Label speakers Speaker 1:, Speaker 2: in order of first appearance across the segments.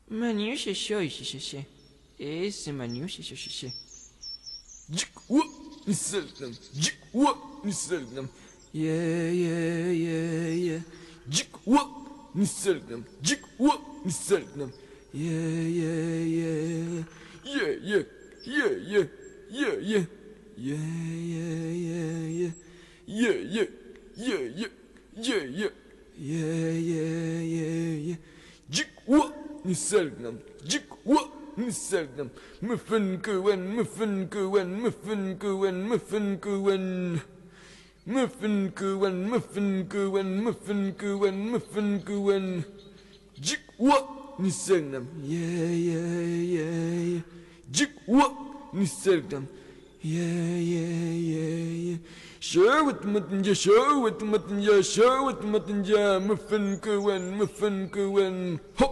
Speaker 1: Maniusha shoy shishe. Ese maniusha shishe.
Speaker 2: Jikwa niselnam. Jikwa niselnam.
Speaker 1: Yeah, yeah, yeah, yeah.
Speaker 2: Jikwa niselnam. Jikwa niselnam.
Speaker 1: Yeah, yeah, yeah.
Speaker 2: Yeah, yeah, yeah, yeah, yeah, yeah.
Speaker 1: Yeah, yeah, yeah, yeah.
Speaker 2: Yeah, yeah, yeah, yeah, yeah, yeah.
Speaker 1: Yeah, yeah, yeah, yeah.
Speaker 2: Jikwa niselnam. Jikwa niselnam. Muffin kuwen, muffin kuwen, muffin kuwen, muffin kuwen. Muffin kuwen, muffin kuwen, muffin kuwen, muffin kuwen. Jikwa niselnam.
Speaker 1: Yeah, yeah, yeah, yeah.
Speaker 2: Jikwa niselnam.
Speaker 1: Yeah, yeah, yeah, yeah.
Speaker 2: Show it mutton ya, show it mutton ya, show it mutton ya, muffin kuwen, muffin kuwen. Ho!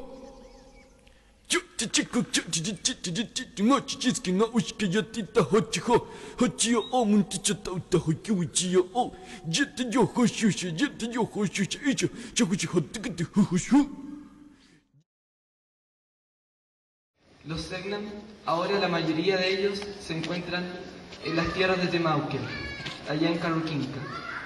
Speaker 3: Los Selknam, ahora la mayoría de ellos se encuentran en las tierras de Temauken, allá en Carolquinca.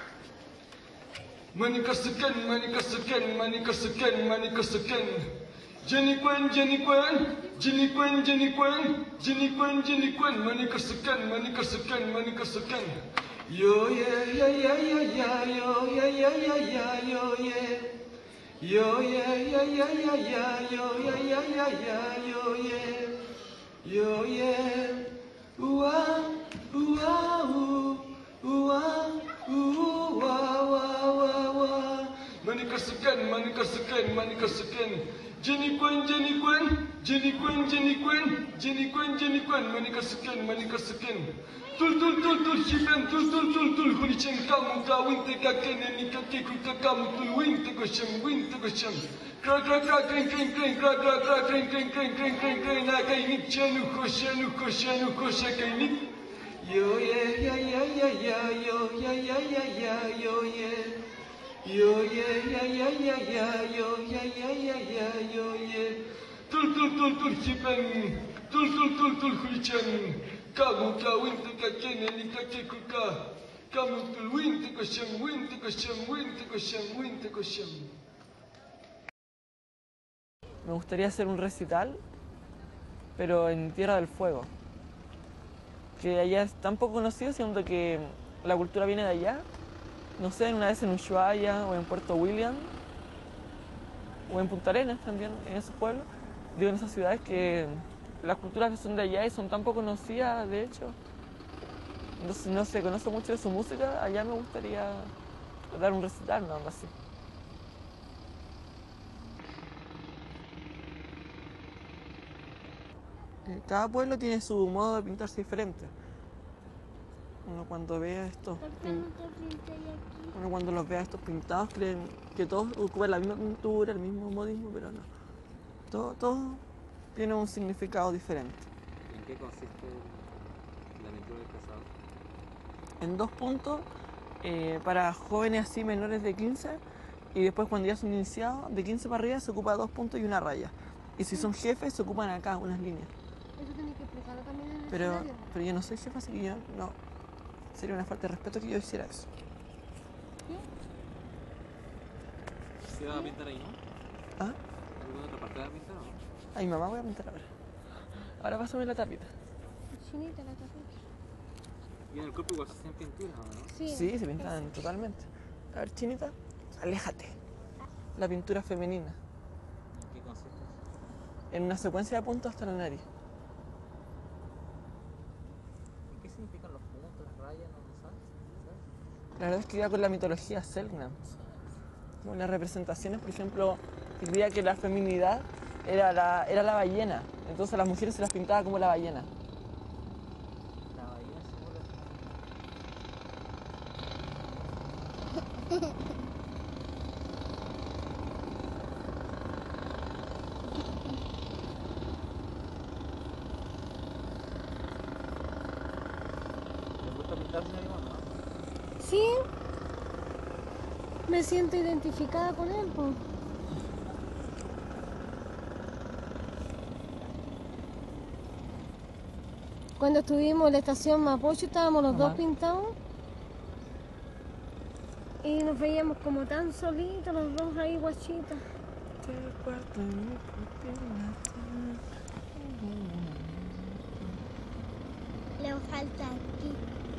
Speaker 2: Manikasuken, manikasuken, manikasuken, manikasuken. Jenny Quen, Jenny Quen, Jenny Quen, Jenny Quen, Jenny Quen, Jenny Quen, manikasuken, manikasuken, manikasuken.
Speaker 3: Yo yeah yeah yeah yeah yeah yo yeah yeah yeah yeah yo yeah. Yo yeah yeah yeah yeah yeah yo yeah yeah yeah yeah yo yeah. Yo yeah. Ooh-ah, ooh-ah, ooh-ah, ooh-ah, wah-wah-wah.
Speaker 2: Manikasuken, manikasuken, manikasuken. Jenny Quen, Jenny Quen, Jenny Quen, Jenny Quen, Jenny Quen, Jenny Quen, manikasuken, manikasuken. Tul tul tul tul shipen, tul tul tul tul hunichen kamu ka winte ka kene ni ka ke kuka kamu tul winte ko shem. Kra kra kra kren kren kren kra kra kra kren kren kren kren kren kren na kai nik chenu ko kai nik.
Speaker 3: Yo yeah yeah yeah yeah yeah yo yeah yeah yeah yeah yo yeah. Yo yeah yeah yeah yeah yeah yo yeah yeah yeah yeah yo yeah.
Speaker 2: Tul tul tul tul shipen, tul tul tul tul hunichen. Kamu ka winte ka kene ni ka ke kuka kamu tul winte ko shem, winte ko shem, winte ko shem, winte ko shem.
Speaker 4: Me gustaría hacer un recital, pero en Tierra del Fuego, que allá es tan poco conocido, siendo que la cultura viene de allá. No sé, una vez en Ushuaia o en Puerto William o en Punta Arenas también, en esos pueblos, digo, en esas ciudades que las culturas que son de allá y son tan poco conocidas, de hecho. Entonces no se conoce mucho de su música, allá me gustaría dar un recital, no, algo así. Cada pueblo tiene su modo de pintarse diferente. Uno cuando ve estos, uno cuando los ve a estos pintados creen que todos ocupan la misma pintura, el mismo modismo, pero no. Todo tiene un significado diferente.
Speaker 5: ¿En qué consiste la pintura del casado?
Speaker 4: En 2 puntos, para jóvenes así menores de 15, y después cuando ya son iniciados, de 15 para arriba se ocupa 2 puntos y una raya. Y si son jefes, se ocupan acá unas líneas.
Speaker 6: Eso tenés que explicarlo también en el
Speaker 4: Pero
Speaker 6: escenario.
Speaker 4: yo no soy jefa, así que yo no. Sería una falta de respeto que yo hiciera eso.
Speaker 5: ¿Se va a pintar ahí, no?
Speaker 4: ¿Ah?
Speaker 5: ¿Alguna otra parte va a pintar o no?
Speaker 4: A mi mamá voy a pintar ahora. Ahora pásame la tapita.
Speaker 6: Chinita la tapita.
Speaker 5: Y en el cuerpo igual se hacen pinturas, ¿o no?
Speaker 6: Sí,
Speaker 4: Sí, se pintan totalmente. A ver, chinita, aléjate. La pintura femenina.
Speaker 5: ¿En qué consiste eso?
Speaker 4: En una secuencia de puntos hasta la nariz.
Speaker 5: ¿Y qué significan los puntos, las rayas, no sabes?
Speaker 4: La verdad es que iba con la mitología Selknam. Como las representaciones, por ejemplo, diría que la feminidad era la ballena. Entonces a las mujeres se las pintaba como la ballena.
Speaker 5: La bahía seguro ¿te gusta pintarse animal, no?
Speaker 6: Sí, me siento identificada con él, po. Cuando estuvimos en la estación Mapocho estábamos los dos pintados y nos veíamos como tan solitos los dos ahí guachitos. Le falta aquí.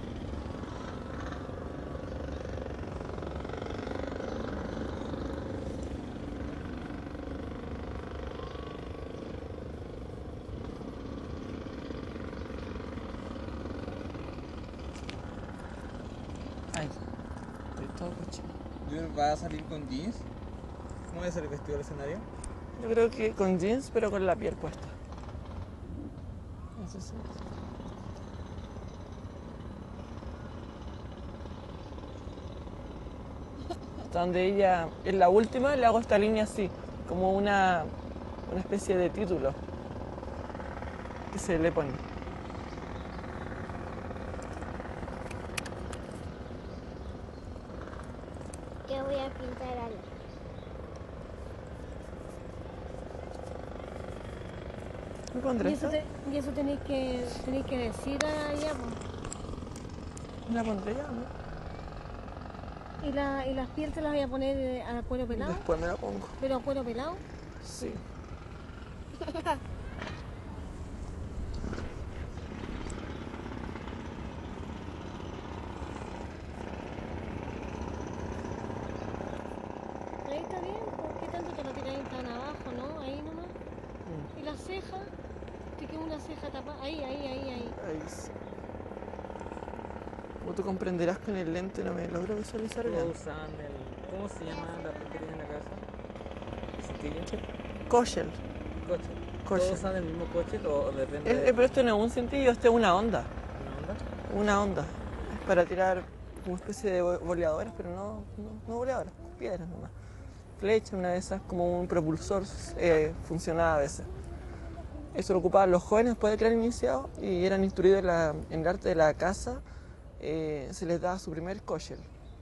Speaker 4: Ay, estoy todo cochino.
Speaker 5: Junior, ¿va a salir con jeans? ¿Cómo va a salir vestido al escenario?
Speaker 4: Yo creo que con jeans, pero con la piel puesta. Eso sí. Hasta donde ella es la última, le hago esta línea así, como una especie de título que se le pone.
Speaker 6: Que voy a pintar algo.
Speaker 4: ¿Me pondré
Speaker 6: Y eso,
Speaker 4: esta?
Speaker 6: y eso tenéis que decir allá, pues.
Speaker 4: ¿La pondré ya, no?
Speaker 6: Y las pieles te las voy a poner a cuero pelado,
Speaker 4: Después me la pongo.
Speaker 6: pero a cuero pelado.
Speaker 4: Sí.
Speaker 6: Ahí está bien, ¿por qué tanto te lo tiráis tan abajo, no? Ahí nomás. Y la ceja, te queda una ceja tapada. Ahí.
Speaker 4: Ahí sí. Como tú comprenderás que en el lente no me logro visualizar
Speaker 5: Todos
Speaker 4: bien.
Speaker 5: usan el... ¿Cómo se llama la porquería en la casa? ¿El cintillo?
Speaker 4: Kochel.
Speaker 5: ¿Coche?
Speaker 4: Coche.
Speaker 5: ¿Todos usan el mismo coche o depende de
Speaker 4: Pero esto no es un cintillo, esto es una onda.
Speaker 5: una onda?
Speaker 4: Una onda. Es para tirar como especie de boleadoras, pero no boleadoras, piedras nomás. Flecha, una de esas, como un propulsor, funcionaba a veces. Eso lo ocupaban los jóvenes después de que eran iniciados y eran instruidos en el arte de la caza. Se les daba su primer kochel.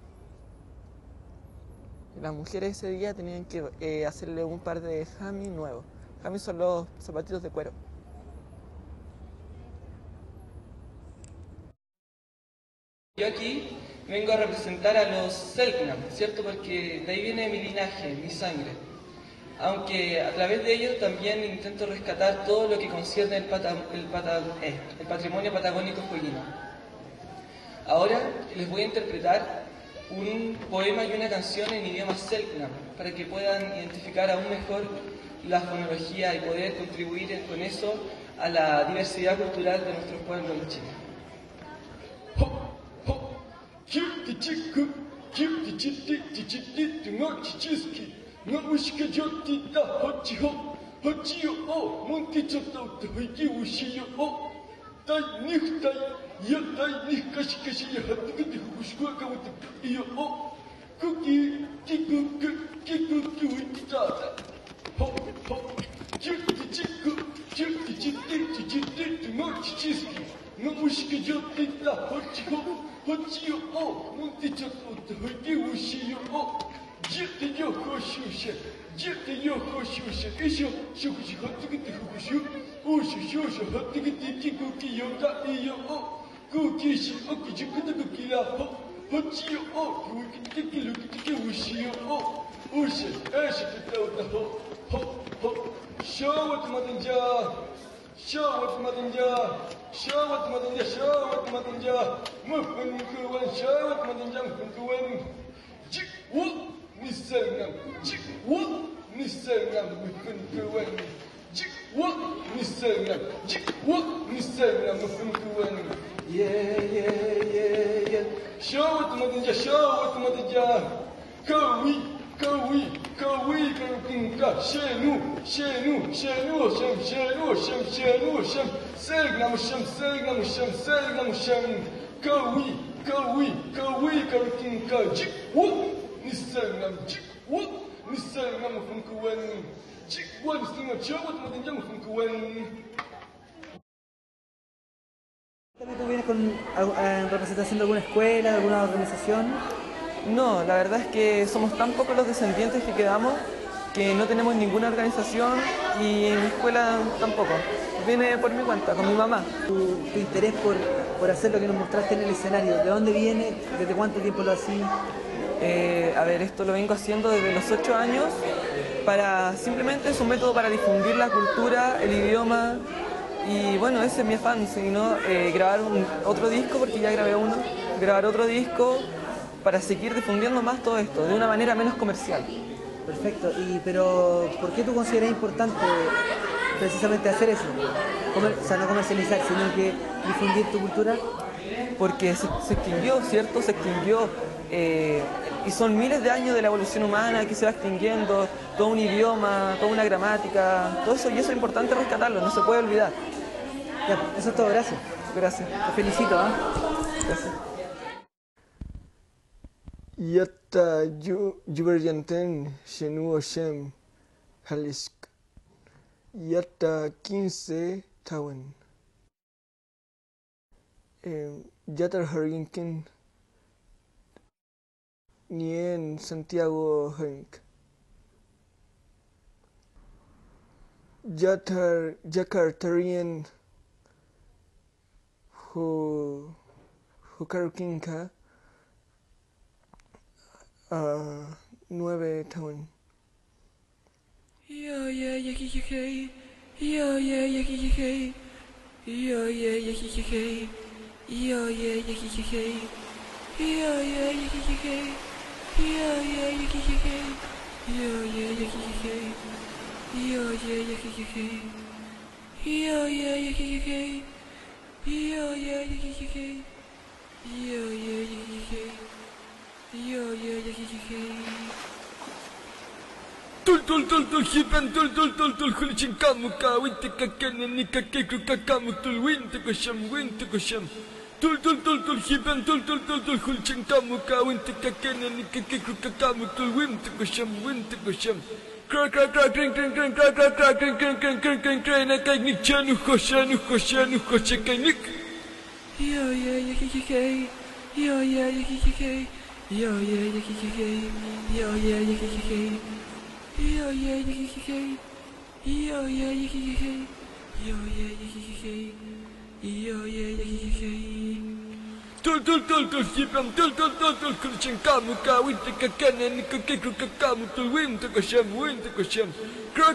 Speaker 4: Las mujeres ese día tenían que hacerle un par de jamis nuevos. Jamis son los zapatitos de cuero.
Speaker 3: Yo aquí vengo a representar a los Selknam, ¿cierto? Porque de ahí viene mi linaje, mi sangre. Aunque a través de ellos también intento rescatar todo lo que concierne el patrimonio patagónico jueguino. Ahora les voy a interpretar un poema y una canción en idioma Selknam para que puedan identificar aún mejor la fonología y poder contribuir con eso a la diversidad cultural de nuestros pueblos en Chile.
Speaker 7: ¿Tú vienes en representación de alguna escuela, de alguna organización?
Speaker 4: No, la verdad es que somos tan pocos los descendientes que quedamos que no tenemos ninguna organización y en mi escuela tampoco. viene por mi cuenta, con mi mamá.
Speaker 7: Tu interés por hacer lo que nos mostraste en el escenario, ¿de dónde viene? ¿Desde cuánto tiempo lo hacías?
Speaker 4: A ver, esto lo vengo haciendo desde los 8 años. Simplemente es un método para difundir la cultura, el idioma. Y bueno, ese es mi afán, sino grabar otro disco, porque ya grabé uno, grabar otro disco para seguir difundiendo más todo esto, de una manera menos comercial.
Speaker 7: Perfecto, pero ¿por qué tú consideras importante precisamente hacer eso? O sea, no comercializar, sino que difundir tu cultura.
Speaker 4: Porque se extinguió, ¿cierto? Se extinguió. Y son miles de años de la evolución humana que se va extinguiendo, todo un idioma, toda una gramática, todo eso, y eso es importante rescatarlo, no se puede olvidar.
Speaker 7: Ya, eso es todo, gracias.
Speaker 4: Gracias.
Speaker 7: Te felicito, ¿ah?
Speaker 4: Gracias.
Speaker 2: Yatta Yuberyanten Shenu Hashem Halisk Yatta 15 Tawan Yatta Harinkin Nien Santiago Hank Jakartarian Hukarukinka 9 Tawan
Speaker 1: Yo yeah yeah yeah yeah yo yeah yeah yeah yeah yo yeah yeah yeah yeah yo yeah yeah yeah yo yeah yeah yeah yo yeah yeah yeah yo yeah yeah yeah yo yeah yeah yeah yo yeah yeah yeah yo yeah yeah yeah yo yeah yeah yeah yo yeah yeah yeah
Speaker 2: tul hipan tul hulichin kamu ka winti ka kenen ni ka keku ka kamu tul winti ko sham tul hipan tul hulichin kamu ka winti ka kenen ni ka keku ka kamu tul winti ko sham kra kring na kai ni chanu khoshanu kai nik
Speaker 1: yo yeah yeah yeah yo yeah yeah yeah yo yeah yeah yeah yo yeah yeah yeah yo yeah yeah yeah yo yeah yeah yeah yo yeah yeah yeah yo yeah yeah
Speaker 2: tul hipan tul hulichin kamu ka winti ka kenen ni ka keku ka kamu tul winti ko sham kra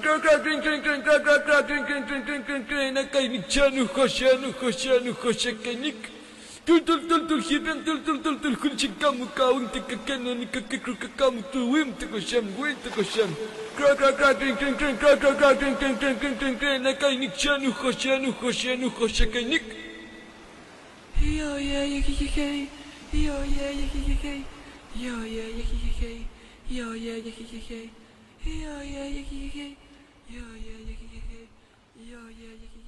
Speaker 2: kring na kai ni chanu khoshanu kai nik tul hipan tul hulichin kamu ka winti ka kenen ni ka keku ka kamu tul winti ko sham kra kring na kai ni chanu khoshanu kai nik
Speaker 1: yo yeah yeah yeah yo yeah yeah yeah yo yeah yeah yeah yo yeah yeah yeah yo yeah yeah yeah yo yeah yeah yeah yo yeah yeah